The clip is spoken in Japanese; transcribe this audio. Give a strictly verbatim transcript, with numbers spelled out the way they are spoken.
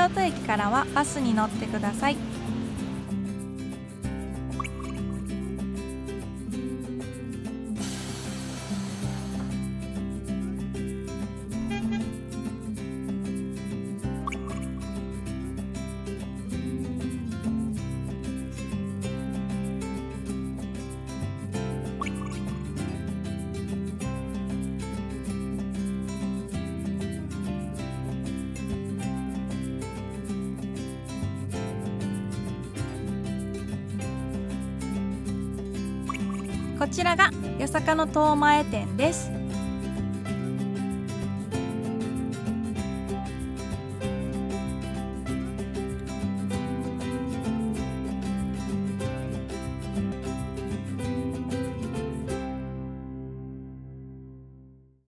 京都駅からはバスに乗ってください。こちらが八坂の東前店です。